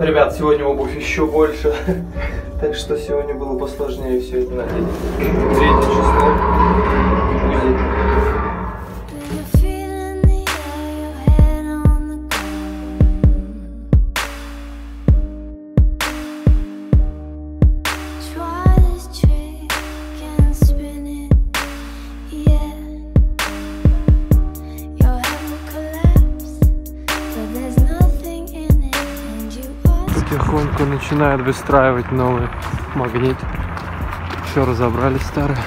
Ребят, сегодня обувь еще больше, так что сегодня было посложнее все это надеть. 3 число. Потихоньку начинают выстраивать новый магнит. Еще разобрали старый.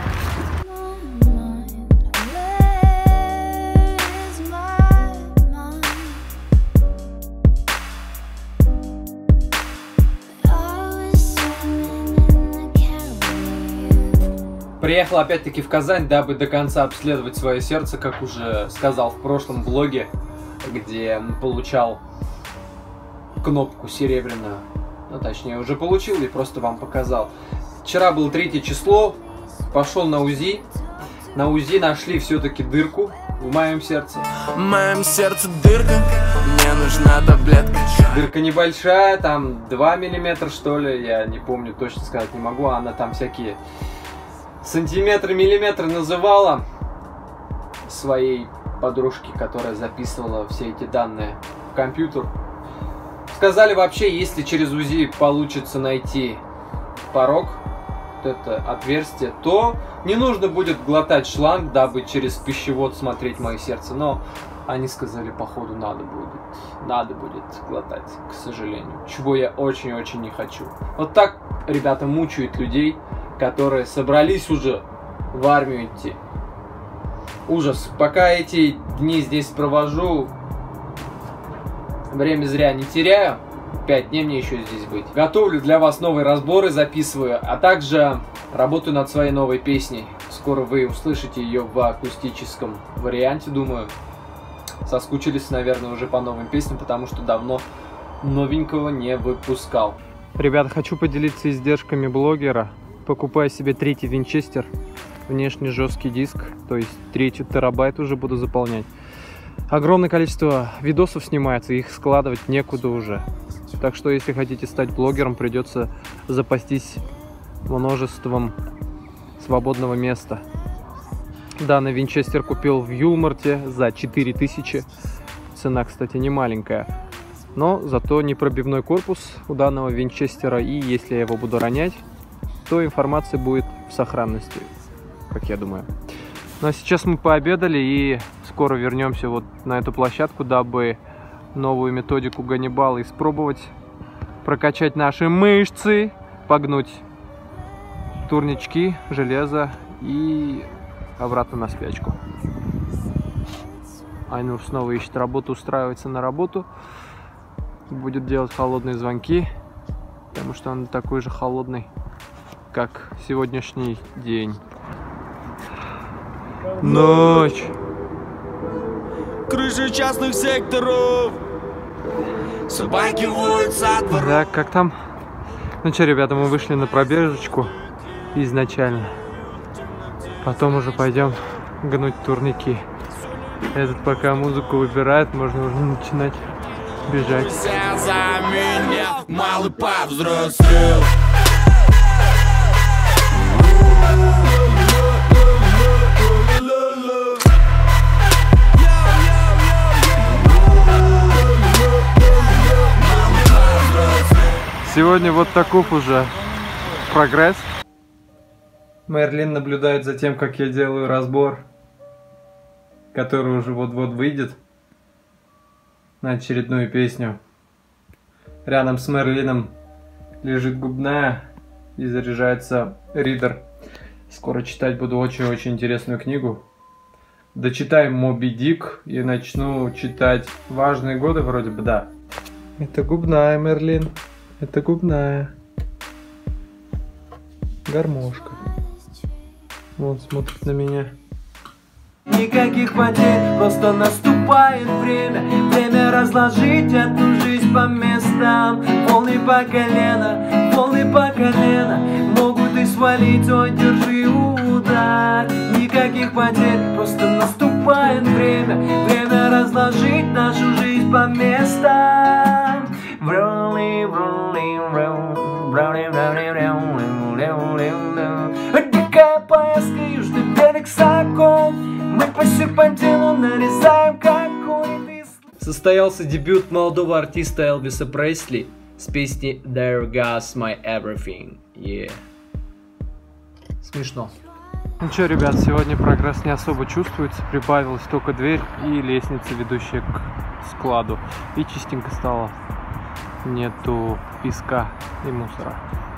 Приехал опять-таки в Казань, дабы до конца обследовать свое сердце, как уже сказал в прошлом влоге, где получал кнопку серебряную. Ну, точнее, уже получил и просто вам показал. Вчера было 3 число, пошел на УЗИ. На УЗИ нашли все-таки дырку в моем сердце. В моем сердце дырка, мне нужна таблетка. Дырка небольшая, там 2 миллиметра, что ли, я не помню, точно сказать не могу. Она там всякие сантиметры, миллиметры называла своей подружке, которая записывала все эти данные в компьютер. Сказали вообще, если через УЗИ получится найти порог, вот это отверстие, то не нужно будет глотать шланг, дабы через пищевод смотреть мое сердце. Но они сказали, походу надо будет глотать, к сожалению. Чего я очень-очень не хочу. Вот так, ребята, мучают людей, которые собрались уже в армию идти. Ужас. Пока эти дни здесь провожу, время зря не теряю. 5 дней мне еще здесь быть. Готовлю для вас новые разборы, записываю, а также работаю над своей новой песней. Скоро вы услышите ее в акустическом варианте, думаю. Соскучились, наверное, уже по новым песням, потому что давно новенького не выпускал. Ребята, хочу поделиться издержками блогера. Покупаю себе 3-й винчестер, внешне жесткий диск, то есть 3-й терабайт уже буду заполнять. Огромное количество видосов снимается, их складывать некуда уже. Так что, если хотите стать блогером, придется запастись множеством свободного места. Данный винчестер купил в Юлмарте за 4000. Цена, кстати, не маленькая. Но зато непробивной корпус у данного винчестера. И если я его буду ронять, то информация будет в сохранности, как я думаю. Ну а сейчас мы пообедали и скоро вернемся вот на эту площадку, дабы новую методику Ганнибала испробовать, прокачать наши мышцы, погнуть турнички, железо и обратно на спячку. Айнур снова ищет работу, устраивается на работу, будет делать холодные звонки, потому что он такой же холодный, как сегодняшний день. Ночь. Крыши частных секторов. Собаки воют со двора. Так, как там? Ну что, ребята, мы вышли на пробежечку изначально. Потом уже пойдем гнуть турники. Этот пока музыку выбирает, можно уже начинать бежать. Вся за меня, малый повзрослел. Сегодня вот таков уже прогресс. Мерлин наблюдает за тем, как я делаю разбор, который уже вот-вот выйдет на очередную песню. Рядом с Мерлином лежит губная и заряжается ридер. Скоро читать буду очень-очень интересную книгу. Дочитаем Моби Дик и начну читать Важные годы, вроде бы, да. Это губная, Мерлин. Это губная. Гармошка. Он смотрит на меня. Никаких потерь, просто наступает время. Время разложить эту жизнь по местам. Волны по колено могут и свалить, ой, держи удар. Никаких потерь, просто наступает время. Время разложить нашу жизнь по местам. В роли Дикая поездка, южный берег Сокол. Мы по серпантину нарезаем, как курицы. Состоялся дебют молодого артиста Элвиса Пресли с песней There Goes My Everything. Yeah. Смешно. Ну что, ребят, сегодня прогресс не особо чувствуется. Прибавилась только дверь и лестница, ведущая к складу. И чистенько стало. Нету песка и мусора.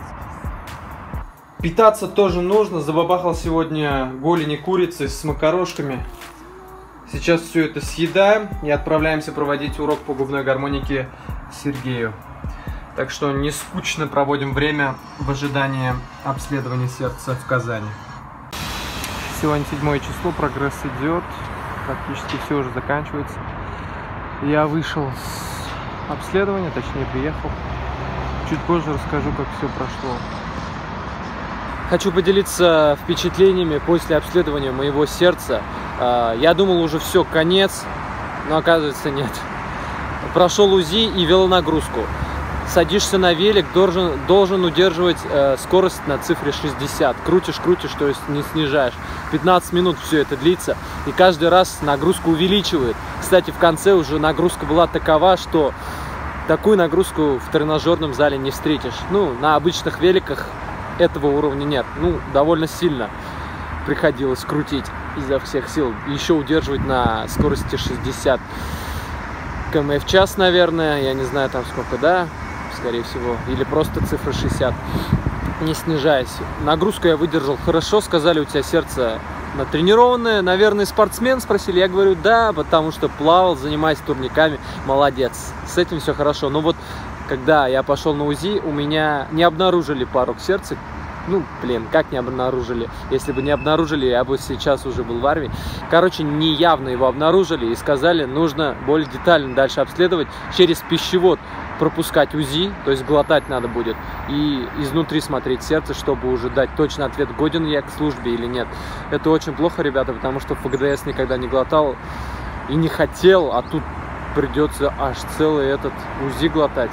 Питаться тоже нужно. Забабахал сегодня голени курицы с макарошками. Сейчас все это съедаем и отправляемся проводить урок по губной гармонике Сергею. Так что не скучно проводим время в ожидании обследования сердца в Казани. Сегодня 7 число, прогресс идет, практически все уже заканчивается. Я вышел с обследования, точнее приехал. Чуть позже расскажу, как все прошло. Хочу поделиться впечатлениями после обследования моего сердца. Я думал, уже все, конец, но оказывается нет. Прошел УЗИ и велонагрузку. Садишься на велик, должен удерживать скорость на цифре 60. Крутишь, то есть не снижаешь. 15 минут все это длится. И каждый раз нагрузку увеличивает. Кстати, в конце уже нагрузка была такова, что такую нагрузку в тренажерном зале не встретишь. Ну, на обычных великах этого уровня нет. Ну, довольно сильно приходилось крутить изо всех сил. Еще удерживать на скорости 60 км в час, наверное. Я не знаю, там сколько, да, скорее всего. Или просто цифра 60. Не снижаясь. Нагрузку я выдержал хорошо. Сказали, у тебя сердце натренированное. Наверное, спортсмен, спросили. Я говорю, да, потому что плавал, занимаюсь турниками. Молодец. С этим все хорошо. Но вот, когда я пошел на УЗИ, у меня не обнаружили порок сердца. Ну, блин, как не обнаружили? Если бы не обнаружили, я бы сейчас уже был в армии. Короче, неявно его обнаружили и сказали, нужно более детально дальше обследовать, через пищевод пропускать УЗИ, то есть глотать надо будет, и изнутри смотреть сердце, чтобы уже дать точный ответ, годен я к службе или нет. Это очень плохо, ребята, потому что в ФГДС никогда не глотал и не хотел, а тут придется аж целый этот УЗИ глотать.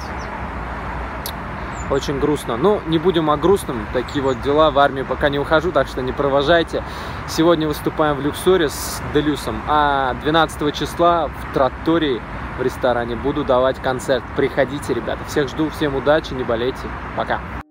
Очень грустно. Но не будем о грустном. Такие вот дела. В армию пока не ухожу, так что не провожайте. Сегодня выступаем в Люксоре с Делюсом. А 12 числа в Траттории в ресторане буду давать концерт. Приходите, ребята. Всех жду. Всем удачи. Не болейте. Пока.